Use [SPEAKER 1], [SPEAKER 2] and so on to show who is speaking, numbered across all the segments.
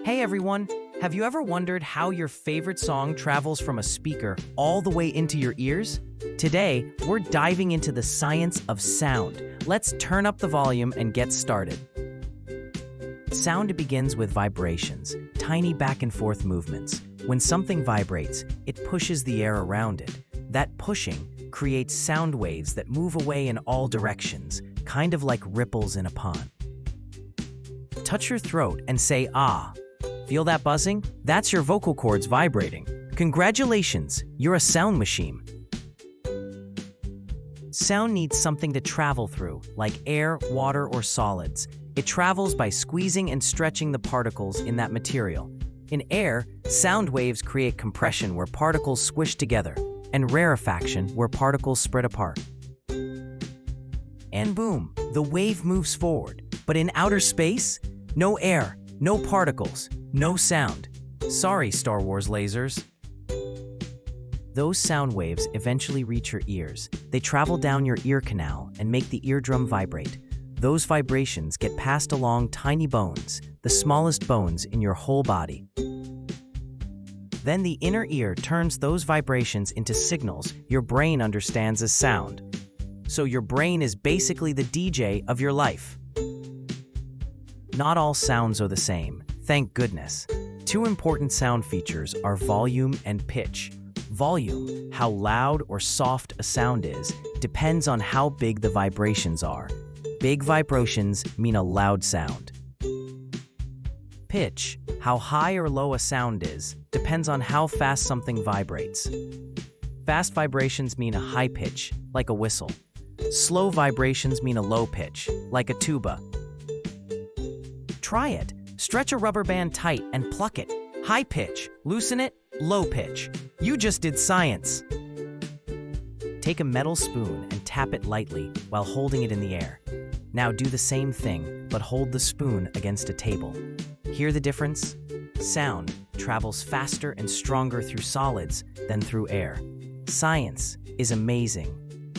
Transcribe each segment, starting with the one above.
[SPEAKER 1] Hey everyone! Have you ever wondered how your favorite song travels from a speaker all the way into your ears? Today, we're diving into the science of sound. Let's turn up the volume and get started. Sound begins with vibrations, tiny back and forth movements. When something vibrates, it pushes the air around it. That pushing creates sound waves that move away in all directions, kind of like ripples in a pond. Touch your throat and say ah. Feel that buzzing? That's your vocal cords vibrating. Congratulations, you're a sound machine. Sound needs something to travel through, like air, water, or solids. It travels by squeezing and stretching the particles in that material. In air, sound waves create compression where particles squish together, and rarefaction where particles spread apart. And boom, the wave moves forward. But in outer space, no air, no particles, no sound. Sorry, Star Wars lasers. Those sound waves eventually reach your ears. They travel down your ear canal and make the eardrum vibrate. Those vibrations get passed along tiny bones, the smallest bones in your whole body. Then the inner ear turns those vibrations into signals your brain understands as sound. So your brain is basically the DJ of your life. Not all sounds are the same, thank goodness. Two important sound features are volume and pitch. Volume, how loud or soft a sound is, depends on how big the vibrations are. Big vibrations mean a loud sound. Pitch, how high or low a sound is, depends on how fast something vibrates. Fast vibrations mean a high pitch, like a whistle. Slow vibrations mean a low pitch, like a tuba. Try it. Stretch a rubber band tight and pluck it. High pitch. Loosen it. Low pitch. You just did science. Take a metal spoon and tap it lightly while holding it in the air. Now do the same thing, but hold the spoon against a table. Hear the difference? Sound travels faster and stronger through solids than through air. Science is amazing.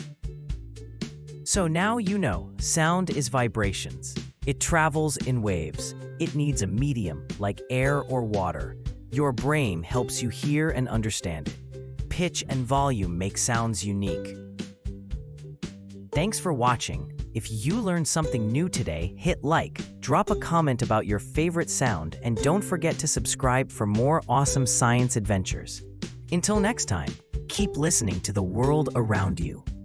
[SPEAKER 1] So now you know, sound is vibrations. It travels in waves. It needs a medium, like air or water. Your brain helps you hear and understand it. Pitch and volume make sounds unique. Thanks for watching. If you learned something new today, hit like, drop a comment about your favorite sound, and don't forget to subscribe for more awesome science adventures. Until next time, keep listening to the world around you.